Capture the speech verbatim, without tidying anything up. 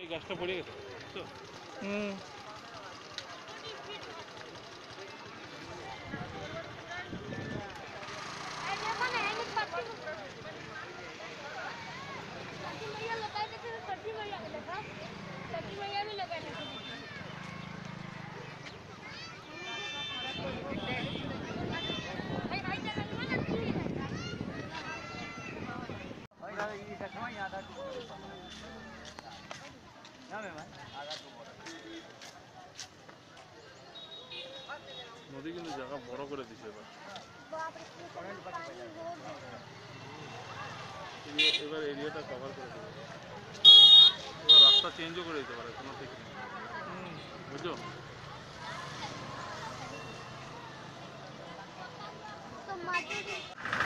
এই গাছটা পড়ে গেছে তো হুম নদী কিন্তু জায়গা বড় করে দিছে এবার এবার এরিয়াটা কভার করে দেবে এবার রাস্তা চেঞ্জও করে দিতে পারে কোনো ঠিক নেই বুঝছো तो